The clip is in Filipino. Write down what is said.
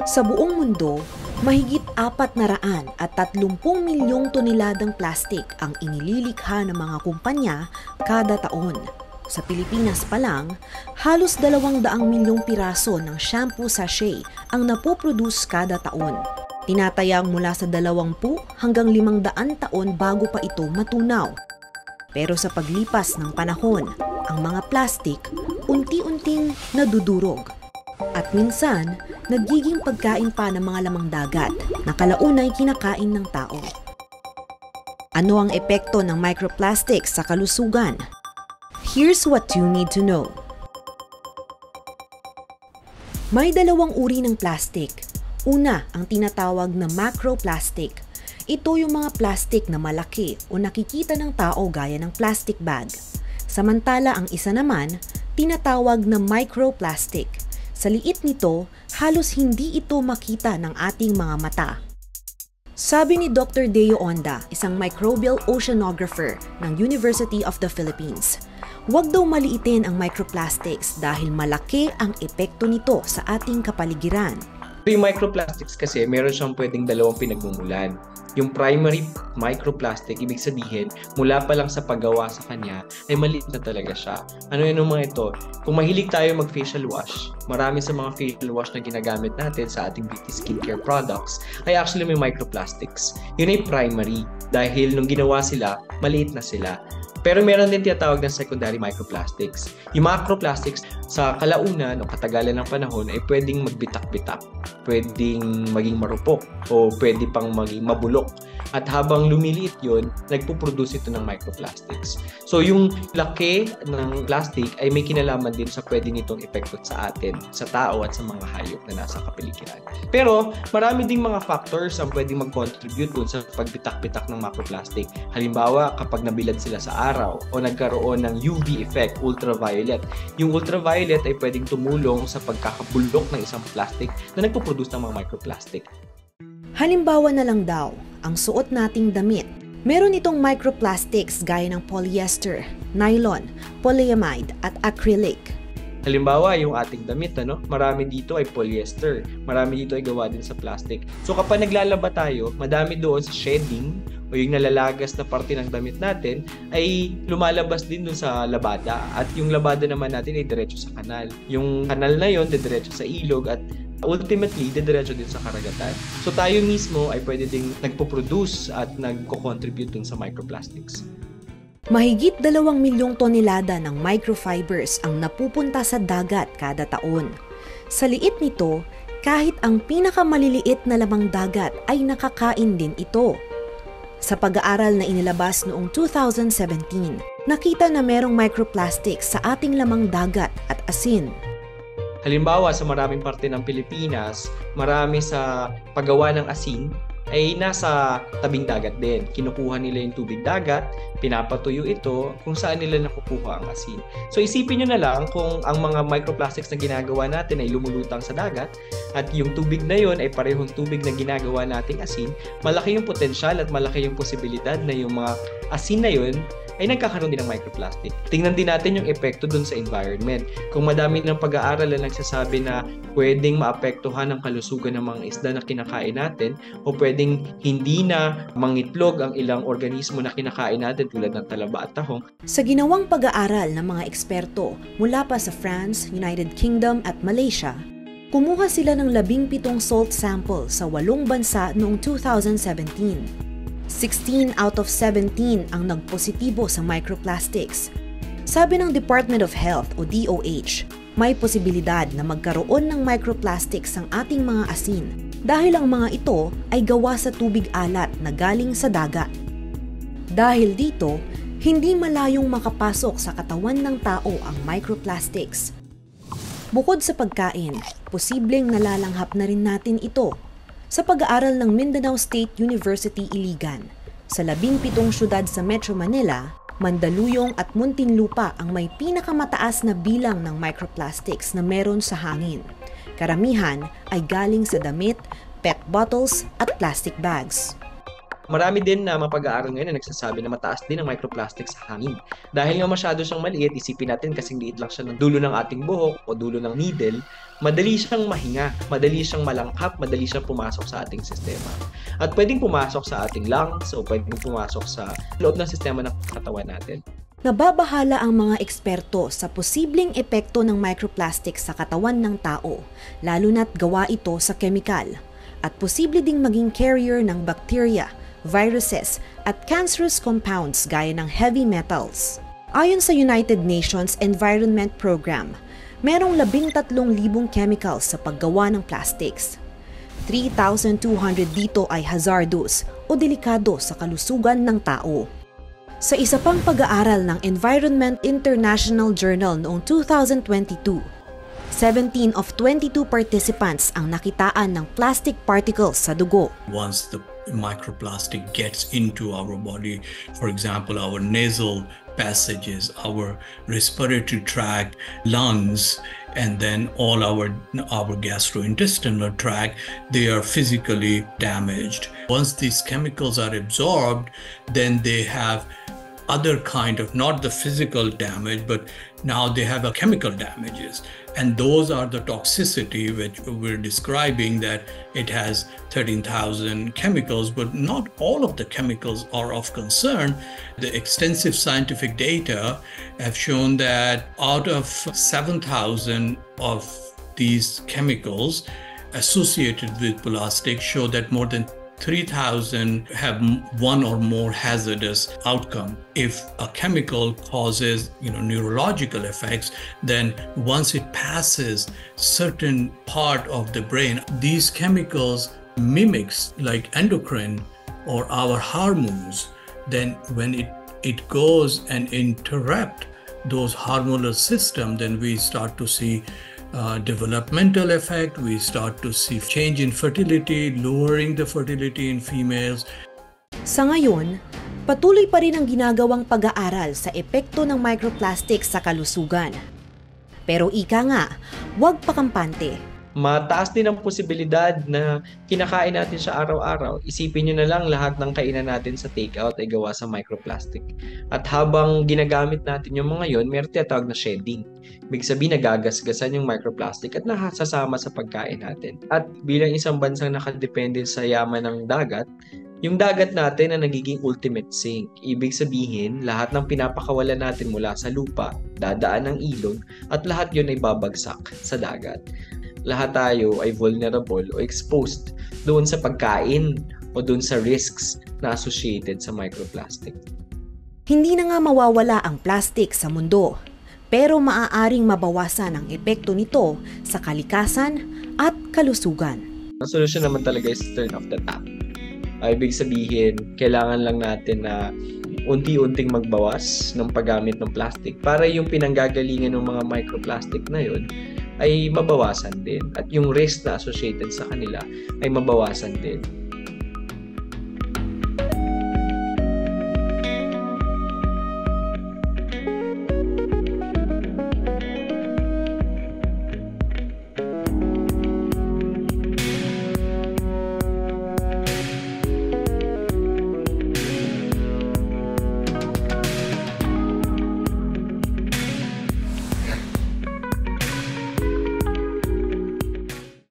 Sa buong mundo, mahigit 430 milyong toneladang plastik ang inililikha ng mga kumpanya kada taon. Sa Pilipinas pa lang, halos 200 milyong piraso ng shampoo sachet ang napoproduce kada taon. Tinatayang mula sa 20 hanggang 500 taon bago pa ito matunaw. Pero sa paglipas ng panahon, ang mga plastik unti-unting nadudurog. At minsan, nagiging pagkain pa ng mga lamang dagat na kalaunay kinakain ng tao. Ano ang epekto ng microplastics sa kalusugan? Here's what you need to know. May dalawang uri ng plastic. Una, ang tinatawag na macroplastic. Ito yung mga plastic na malaki o nakikita ng tao gaya ng plastic bag. Samantala ang isa naman, tinatawag na microplastic. Sa liit nito, halos hindi ito makita ng ating mga mata. Sabi ni Dr. Deo Onda, isang microbial oceanographer ng University of the Philippines, huwag daw maliitin ang microplastics dahil malaki ang epekto nito sa ating kapaligiran. Yung microplastics kasi, meron siyang pwedeng dalawang pinagmumulan. Yung primary microplastic, ibig sabihin, mula pa lang sa paggawa sa kanya, ay maliit na talaga siya. Ano yun ang mga ito? Kung mahilig tayo mag-facial wash, marami sa mga facial wash na ginagamit natin sa ating beauty skincare products, ay actually may microplastics. Yun ay primary, dahil nung ginawa sila, maliit na sila. Pero meron din tinatawag ng secondary microplastics. Yung macroplastics, sa kalaunan o katagalan ng panahon ay pwedeng magbitak-bitak, pwedeng maging marupok, o pwede pang maging mabulok. At habang lumiliit yun, nagpuproduce ito ng microplastics. So yung laki ng plastic ay may kinalaman din sa pwede nitong epekto sa atin, sa tao at sa mga hayop na nasa kapaligiran. Pero marami ding mga factors ang pwedeng mag-contribute dun sa pagbitak-bitak ng macroplastic. Halimbawa, kapag nabilad sila sa araw o nagkaroon ng UV effect, ultraviolet. Yung ultraviolet ay pwedeng tumulong sa pagkakabulok ng isang plastic na nagpo-produce ng mga microplastic. Halimbawa na lang daw, ang suot nating damit. Meron itong microplastics gaya ng polyester, nylon, polyamide at acrylic. Halimbawa, yung ating damit, marami dito ay polyester, marami dito ay gawa din sa plastic. So kapag naglalaba tayo, madami doon sa shedding o yung nalalagas na parte ng damit natin ay lumalabas din dun sa labada. At yung labada naman natin ay diretso sa kanal. Yung kanal na yon diretso sa ilog at ultimately, diretso din sa karagatan. So tayo mismo ay pwede ding nagpo-produce at nagko-contribute dun sa microplastics. Mahigit 2 milyong tonelada ng microfibers ang napupunta sa dagat kada taon. Sa liit nito, kahit ang pinakamaliliit na lamang dagat ay nakakain din ito. Sa pag-aaral na inilabas noong 2017, nakita na merong microplastics sa ating lamang dagat at asin. Halimbawa, sa maraming parte ng Pilipinas, marami sa paggawa ng asin ay nasa tabing dagat din. Kinukuha nila yung tubig dagat, pinapatuyo ito kung saan nila nakukuha ang asin. So isipin nyo na lang kung ang mga microplastics na ginagawa natin ay lumulutang sa dagat at yung tubig na yon ay parehong tubig na ginagawa nating asin, malaki yung potensyal at malaki yung posibilidad na yung mga asin na yon ay nagkakaroon din ng microplastic. Tingnan din natin yung epekto dun sa environment. Kung madami ng pag-aaral na nagsasabi na pwedeng maapektuhan ang kalusugan ng mga isda na kinakain natin o pwedeng hindi na mangitlog ang ilang organismo na kinakain natin tulad ng talaba at tahong. Sa ginawang pag-aaral ng mga eksperto mula pa sa France, United Kingdom at Malaysia, kumuha sila ng 17 salt sample sa 8 bansa noong 2017. 16 out of 17 ang nagpositibo sa microplastics. Sabi ng Department of Health o DOH, may posibilidad na magkaroon ng microplastics ang ating mga asin dahil ang mga ito ay gawa sa tubig alat na galing sa dagat. Dahil dito, hindi malayong makapasok sa katawan ng tao ang microplastics. Bukod sa pagkain, posibleng nalalanghap na rin natin ito. Sa pag-aaral ng Mindanao State University Iligan, sa 17 syudad sa Metro Manila, Mandaluyong at Muntinlupa ang may pinakamataas na bilang ng microplastics na meron sa hangin. Karamihan ay galing sa damit, PET bottles at plastic bags. Marami din na mapag-aaral ngayon na nagsasabi na mataas din ang microplastic sa hangin. Dahil nga masyado siyang maliit, isipin natin kasing liit lang siya ng dulo ng ating buhok o dulo ng needle, madali siyang mahinga, madali siyang malanghap, madali siyang pumasok sa ating sistema. At pwedeng pumasok sa ating lungs o pwedeng pumasok sa loob ng sistema ng katawan natin. Nababahala ang mga eksperto sa posibleng epekto ng microplastic sa katawan ng tao, lalo na't gawa ito sa kemikal, at posible ding maging carrier ng bacteria, viruses, at cancerous compounds gaya ng heavy metals. Ayon sa United Nations Environment Program, merong 13,000 chemicals sa paggawa ng plastics. 3,200 dito ay hazardous o delikado sa kalusugan ng tao. Sa isa pang pag-aaral ng Environment International Journal noong 2022, 17 of 22 participants ang nakitaan ng plastic particles sa dugo. Once the microplastic gets into our body, for example, our nasal passages, our respiratory tract, lungs, and then all our gastrointestinal tract, they are physically damaged. Once these chemicals are absorbed, then they have other kind of, not the physical damage, but now they have a chemical damages. And those are the toxicity which we're describing, that it has 13,000 chemicals, but not all of the chemicals are of concern. The extensive scientific data have shown that out of 7,000 of these chemicals associated with plastic show that more than 3,000 have one or more hazardous outcome. If a chemical causes, neurological effects, then once it passes certain part of the brain, these chemicals mimics like endocrine or our hormones. Then when it goes and interrupt those hormonal system, then we start to see developmental effect, we start to see change in fertility, lowering the fertility in females. Sa ngayon, patuloy pa rin ang ginagawang pag-aaral sa epekto ng microplastic sa kalusugan. Pero ika nga, huwag pakampante. Mataas din ang posibilidad na kinakain natin siya araw-araw. Isipin nyo na lang lahat ng kainan natin sa takeout ay gawa sa microplastic. At habang ginagamit natin yung mga yon, meron tinatawag na shedding. Ibig sabihin, nagagasgasan yung microplastic at nakasasama sa pagkain natin. At bilang isang bansang nakadepende sa yaman ng dagat, yung dagat natin na nagiging ultimate sink. Ibig sabihin, lahat ng pinapakawalan natin mula sa lupa, dadaan ng ilog, at lahat yun ay babagsak sa dagat. Lahat tayo ay vulnerable o exposed doon sa pagkain o doon sa risks na associated sa microplastic. Hindi na nga mawawala ang plastic sa mundo, pero maaaring mabawasan ang epekto nito sa kalikasan at kalusugan. Ang solusyon naman talaga is turn off the tap. Ibig sabihin, kailangan lang natin na unti-unting magbawas ng paggamit ng plastic para yung pinanggagalingan ng mga microplastic na yun ay mabawasan din at yung risk na associated sa kanila ay mabawasan din.